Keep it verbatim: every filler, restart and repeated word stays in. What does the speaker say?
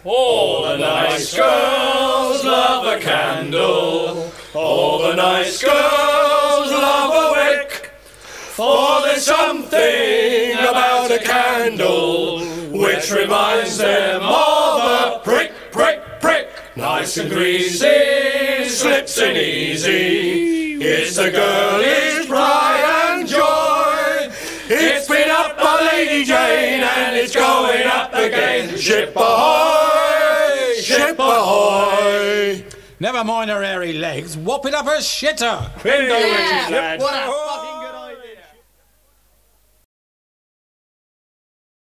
All the nice girls love a candle. All the nice girls love a wick. For there's something about a candle which reminds them of a prick, prick, prick. Nice and greasy, slips in easy. It's the girlish pride and joy. It's been up by Lady Jane and it's going up again. Ship ahoy, ship ahoy. Never mind her hairy legs, whop it up her shitter. Window Yeah. witches, lad. What a fucking